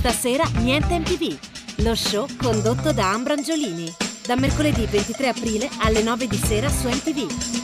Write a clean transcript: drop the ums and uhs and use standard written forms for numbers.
Stasera niente MTV, lo show condotto da Ambra Angiolini. Da mercoledì 23 aprile alle 9 di sera su MTV.